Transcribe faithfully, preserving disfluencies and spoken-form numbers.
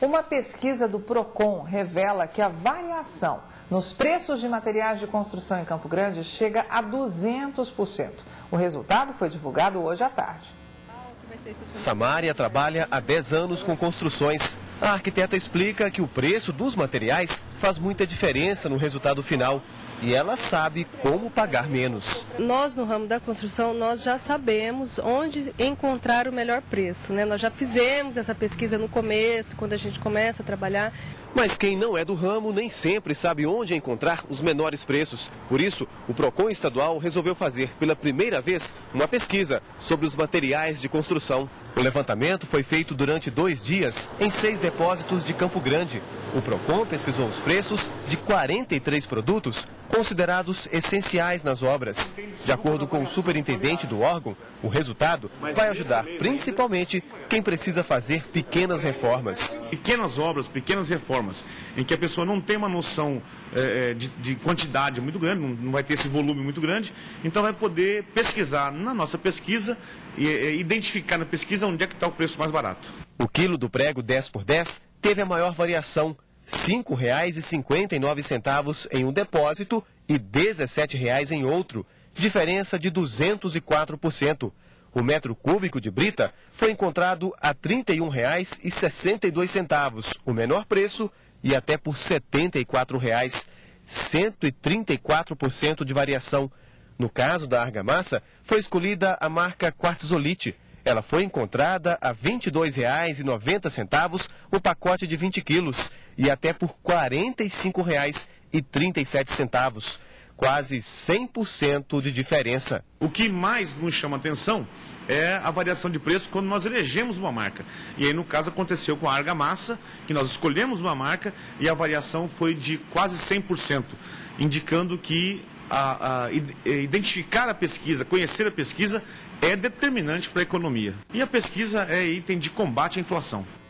Uma pesquisa do Procon revela que a variação nos preços de materiais de construção em Campo Grande chega a duzentos por cento. O resultado foi divulgado hoje à tarde. Samária trabalha há dez anos com construções. A arquiteta explica que o preço dos materiais faz muita diferença no resultado final. E ela sabe como pagar menos. Nós, no ramo da construção, nós já sabemos onde encontrar o melhor preço, né? Nós já fizemos essa pesquisa no começo, quando a gente começa a trabalhar. Mas quem não é do ramo nem sempre sabe onde encontrar os menores preços. Por isso, o Procon estadual resolveu fazer pela primeira vez uma pesquisa sobre os materiais de construção. O levantamento foi feito durante dois dias em seis depósitos de Campo Grande. O Procon pesquisou os preços de quarenta e três produtos considerados essenciais nas obras. De acordo com o superintendente do órgão, o resultado vai ajudar principalmente quem precisa fazer pequenas reformas. Pequenas obras, pequenas reformas, em que a pessoa não tem uma noção é, de, de quantidade muito grande, não, não vai ter esse volume muito grande, então vai poder pesquisar na nossa pesquisa e é, identificar na pesquisa onde é que está o preço mais barato. O quilo do prego dez por dez teve a maior variação, cinco reais e cinquenta e nove centavos em um depósito e dezessete reais em outro, diferença de duzentos e quatro por cento. O metro cúbico de brita foi encontrado a trinta e um reais e sessenta e dois centavos, o menor preço, e até por setenta e quatro reais, cento e trinta e quatro por cento de variação. No caso da argamassa, foi escolhida a marca Quartzolite. Ela foi encontrada a vinte e dois reais e noventa centavos o pacote de vinte quilos e até por quarenta e cinco reais e trinta e sete centavos. Quase cem por cento de diferença. O que mais nos chama atenção é a variação de preço quando nós elegemos uma marca. E aí, no caso, aconteceu com a argamassa, que nós escolhemos uma marca e a variação foi de quase cem por cento, indicando que a, a, identificar a pesquisa, conhecer a pesquisa, é determinante para a economia. E a pesquisa é item de combate à inflação.